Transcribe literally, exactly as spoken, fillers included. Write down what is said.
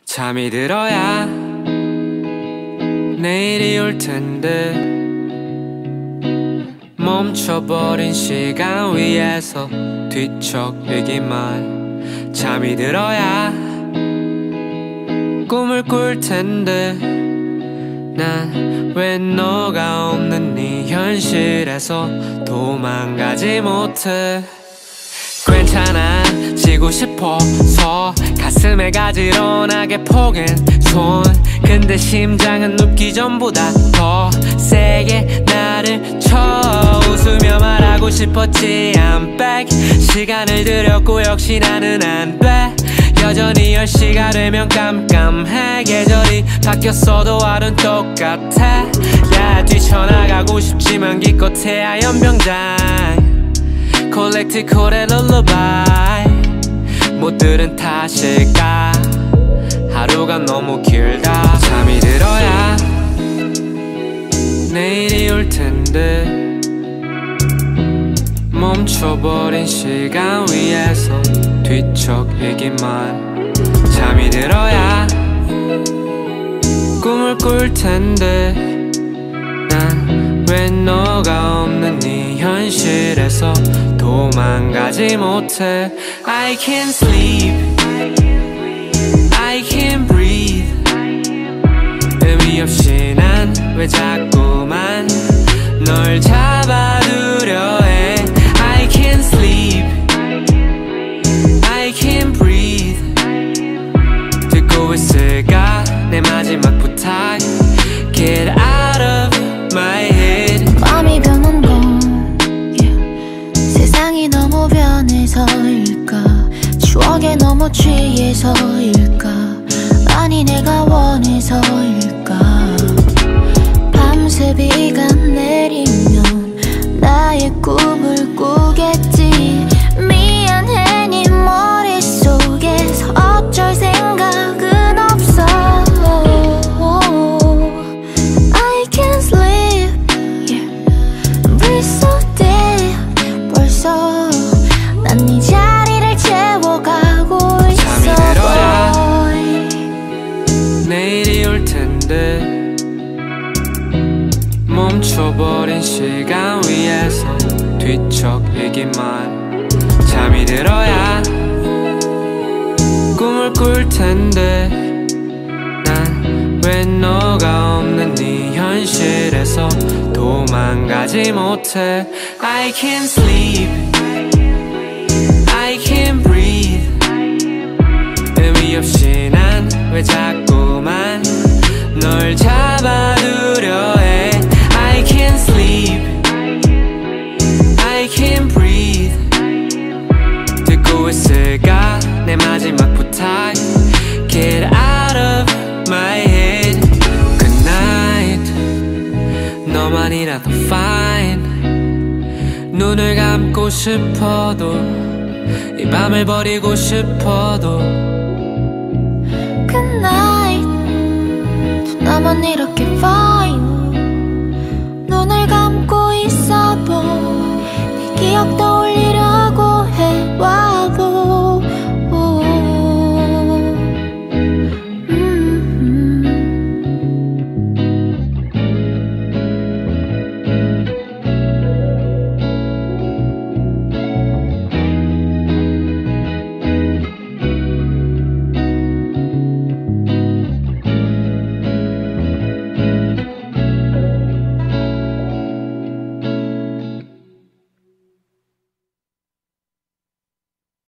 잠이 들어야 내일이 올 텐데 멈춰버린 시간 위에서 뒤척이기만. 잠이 들어야 꿈을 꿀 텐데 난 왜 너가 없는 네 현실에서 도망가지 못해. 괜찮아 지고 싶어서 가슴에 가지런 하게 포갠 손, 근데 심장은 눕기 전보다 더 세게 나를 쳐. 웃으며 말하고 싶었지 I'm back. 시간을 들였고 역시 나는 안 돼. 여전히 열 시가 되면 깜깜해. 계절이 바뀌었어도 하루는 똑같아. 야 뛰쳐나가고 싶지만 기껏해야 연병장 콜렉트 콜의 룰루바이. 못 들은 탓일까 하루가 너무 길다. 잠이 들어야 내일이 올 텐데 멈춰버린 시간 위에서 뒤척이기만. 잠이 들어야 꿈을 꿀 텐데 난 왜 너가 없는 네 현실에서 도망가지 못해. I can't sleep, I can't breathe. 의미 없이 난 왜 자꾸만 널 잡아두려 해. I can't sleep, I can't breathe. 듣고 있을까 내 마지막 부탁. Get out of my head. 마음이 변한 건 yeah. 세상이 너무 변해서일까, 추억에 너무 취해서일까, 아니 내가 원해서일까. 밤새 비가 내리면 나의 꿈을 꾸겠지. 미안해 네 머릿속에서 어쩔 생각은 없어. I can't sleep, yeah. breathe so deep. 벌써 난 네 자리를 채워가고 있어. 잠이 들어야 내일이 올 텐데 멈춰버린 시간 위에서 뒤척이기만. 잠이 들어야 꿈을 꿀 텐데 난 왜 너가 없는 네 현실에서 도망가지 못해. I can't sleep, I can't breathe. 의미 없이 난 왜 자꾸만 널 잡아두려 해. I can't sleep, I can't breathe. 듣고 있을까 내 마지막 부탁. Get out of my head. Good night. 너만이라도 fine. 눈을 감고 싶어도 이 밤을 버리고 싶어도 Good night. 나만 이렇게 fine.